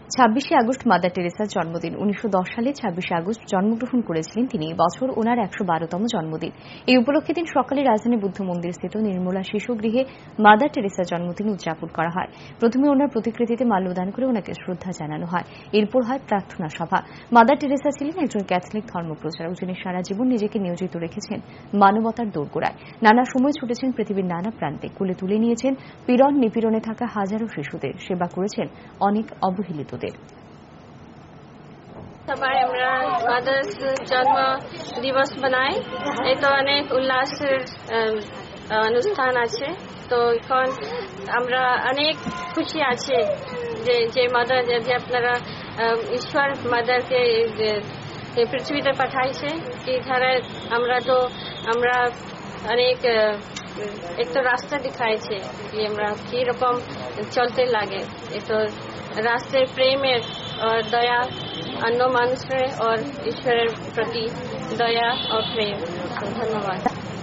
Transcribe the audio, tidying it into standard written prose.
26শে August mother টেরেসার জন্মদিন। 1910 সালে 26শে August জন্মগ্রহণ করেছিলেন তিনি। বছর ওনার 112তম জন্মদিন। এই উপলক্ষে দিন সকালে রাজধানী বুদ্ধ মন্দির স্থিত নির্মলা শিশুগৃহে মাদার টেরেসার জন্মদিন উদযাপন করা হয়। প্রথমে ওনার প্রতিকৃতিতে মাল্যদান করে ওনাকে শ্রদ্ধা জানানো হয়। এরপর হয় প্রার্থনা সভা। মাদার টেরেসা ছিলেন একজন ক্যাথলিক ধর্মপ্রচারক, যিনি সারা জীবন নিজেকে নিয়োজিত রেখেছেন মানবতার দোরগোড়ায়। নানা সময় ছুটেছেন পৃথিবীর নানা প্রান্তে, কোলে তুলে নিয়েছেন পীড়ন নিপীড়নে থাকা হাজারো শিশুদের, সেবা করেছেন অনেক অবহেলিতদের। সবাই আমরা মাদার্স জন্ম দিবস বানাই। এই তো অনেক উল্লাসের অনুষ্ঠান আছে। তো এখন আমরা অনেক খুশি আছে যে মাদার, যে আপনারা ঈশ্বর মাদারকে পৃথিবীতে পাঠাইছে। এখানে আমরা অনেক एक तो रास्ता दिखाएছে कि আমরা কি রকম চলতে লাগে। এই তো রাস্তায় প্রেমের और दया अन्य মানুষের और ঈশ্বরের প্রতি দয়া और প্রেম। ধন্যবাদ।